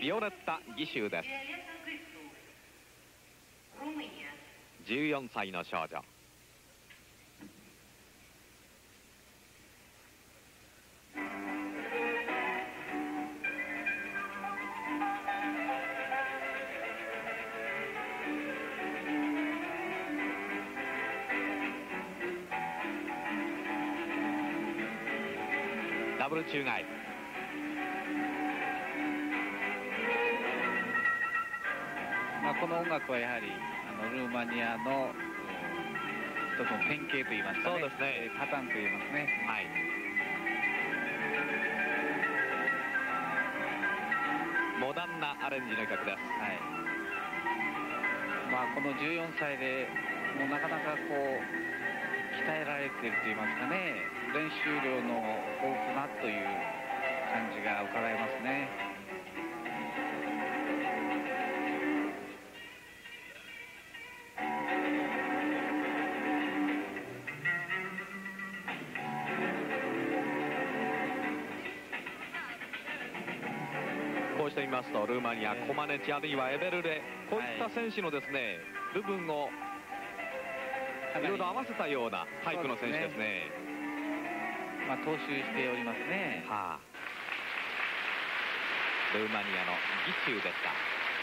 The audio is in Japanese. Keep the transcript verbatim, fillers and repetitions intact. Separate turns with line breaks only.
ビオレッタ・ギシューです。じゅうよんさいの少女。ダブル宙返り。
まあこの音楽はやはりあのルーマニアの一つの典型といいますかね、
そうですね、
パターンといいますね。
はい。モダンなアレンジの曲です。
はい。まあこのじゅうよんさいでもうなかなかこう鍛えられているといいますかね、練習量の豊富なという感じが伺えますね。
こうしてみますとルーマニア、コマネチあるいはエベルレ、こういった選手のですね、部分をいろいろ合わせたようなタイプの選手ですね。
まあ踏襲しておりますね。
はあ、ルーマニアのギチューでした。